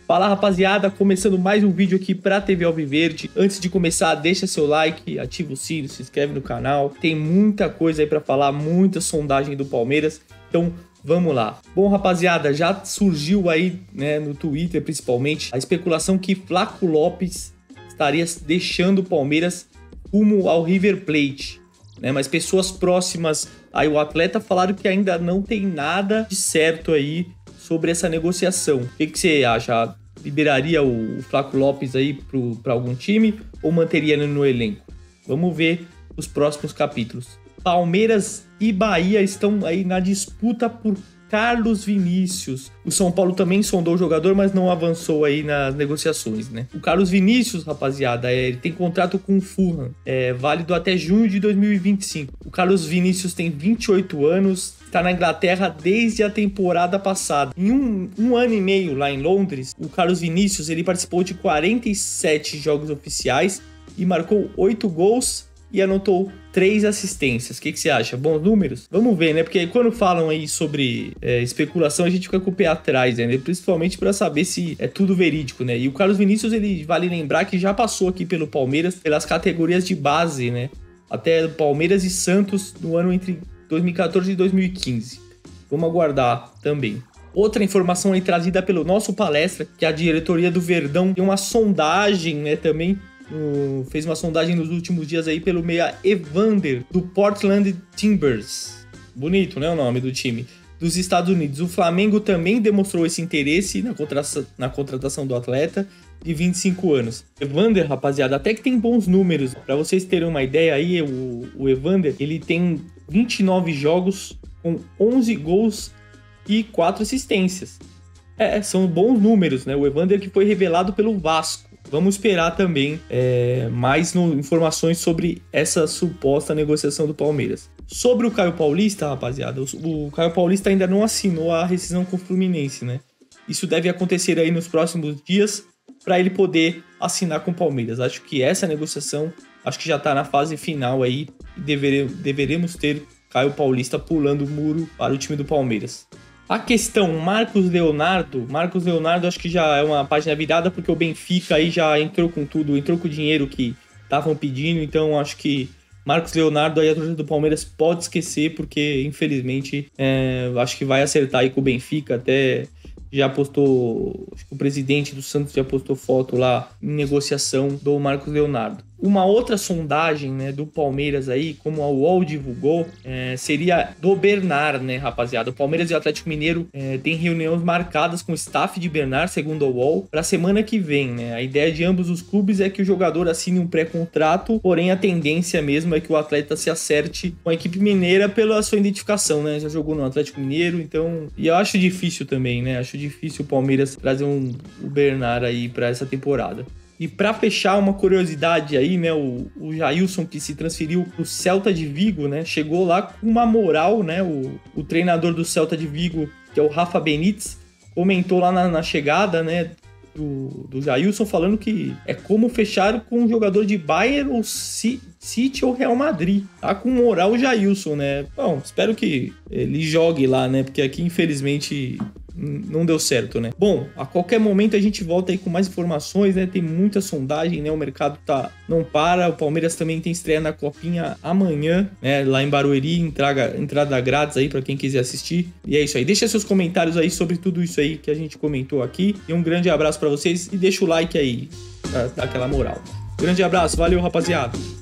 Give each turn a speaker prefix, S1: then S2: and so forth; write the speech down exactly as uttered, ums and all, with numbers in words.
S1: Fala, rapaziada, começando mais um vídeo aqui pra T V Alviverde. Antes de começar, deixa seu like, ativa o sino, se inscreve no canal. Tem muita coisa aí pra falar, muita sondagem do Palmeiras, então vamos lá. Bom, rapaziada, já surgiu aí, né, no Twitter principalmente, a especulação que Flaco Lopes estaria deixando o Palmeiras rumo ao River Plate, né? Mas pessoas próximas aí o atleta falaram que ainda não tem nada de certo aí sobre essa negociação. O que, que você acha? Liberaria o Flaco Lopes aí para algum time ou manteria ele no elenco? Vamos ver os próximos capítulos. Palmeiras e Bahia estão aí na disputa por Carlos Vinícius. O São Paulo também sondou o jogador, mas não avançou aí nas negociações, né? O Carlos Vinícius, rapaziada, é, ele tem contrato com o Fulham, é válido até junho de dois mil e vinte e cinco. O Carlos Vinícius tem vinte e oito anos, está na Inglaterra desde a temporada passada. Em um, um ano e meio lá em Londres, o Carlos Vinícius ele participou de quarenta e sete jogos oficiais e marcou oito gols e anotou três assistências. O que, que você acha? Bons números? Vamos ver, né? Porque quando falam aí sobre é, especulação, a gente fica com o pé atrás, né? Principalmente para saber se é tudo verídico, né? E o Carlos Vinícius, ele vale lembrar que já passou aqui pelo Palmeiras, pelas categorias de base, né? Até Palmeiras e Santos no ano entre dois mil e quatorze e dois mil e quinze. Vamos aguardar também. Outra informação aí trazida pelo nosso palestra, que a diretoria do Verdão tem uma sondagem, né, também, no, fez uma sondagem nos últimos dias aí pelo meia Evander, do Portland Timbers. Bonito, né, o nome do time. Dos Estados Unidos. O Flamengo também demonstrou esse interesse na, contra na contratação do atleta, de vinte e cinco anos. Evander, rapaziada, até que tem bons números. Para vocês terem uma ideia aí, o, o Evander, ele tem vinte e nove jogos com onze gols e quatro assistências. É, são bons números, né? O Evander que foi revelado pelo Vasco. Vamos esperar também é, mais no, informações sobre essa suposta negociação do Palmeiras. Sobre o Caio Paulista, rapaziada, o, o Caio Paulista ainda não assinou a rescisão com o Fluminense, né? Isso deve acontecer aí nos próximos dias para ele poder assinar com o Palmeiras. Acho que essa negociação, acho que já está na fase final aí e devere, deveremos ter Caio Paulista pulando o muro para o time do Palmeiras. A questão Marcos Leonardo, Marcos Leonardo acho que já é uma página virada porque o Benfica aí já entrou com tudo, entrou com o dinheiro que estavam pedindo, então acho que Marcos Leonardo aí a torcida do Palmeiras pode esquecer porque infelizmente é, acho que vai acertar aí com o Benfica, até já postou, acho que o presidente do Santos já postou foto lá em negociação do Marcos Leonardo. Uma outra sondagem, né, do Palmeiras aí, como a U O L divulgou, é, seria do Bernard, né, rapaziada? O Palmeiras e o Atlético Mineiro é, tem reuniões marcadas com o staff de Bernard, segundo a U O L, para a semana que vem, né? A ideia de ambos os clubes é que o jogador assine um pré-contrato, porém a tendência mesmo é que o atleta se acerte com a equipe mineira pela sua identificação, né? Já jogou no Atlético Mineiro, então... E eu acho difícil também, né? Acho difícil o Palmeiras trazer um, o Bernard aí para essa temporada. E para fechar, uma curiosidade aí, né, o, o Jailson que se transferiu pro Celta de Vigo, né, chegou lá com uma moral, né, o, o treinador do Celta de Vigo, que é o Rafa Benítez, comentou lá na, na chegada, né, do, do Jailson, falando que é como fechar com um jogador de Bayern ou City ou Real Madrid. Tá com moral o Jailson, né. Bom, espero que ele jogue lá, né, porque aqui, infelizmente... não deu certo, né? Bom, a qualquer momento a gente volta aí com mais informações, né? Tem muita sondagem, né? O mercado tá não para. O Palmeiras também tem estreia na Copinha amanhã, né? Lá em Barueri, entrada, entrada grátis aí para quem quiser assistir. E é isso aí. Deixa seus comentários aí sobre tudo isso aí que a gente comentou aqui. E um grande abraço para vocês e deixa o like aí pra dar aquela moral. Grande abraço, valeu, rapaziada.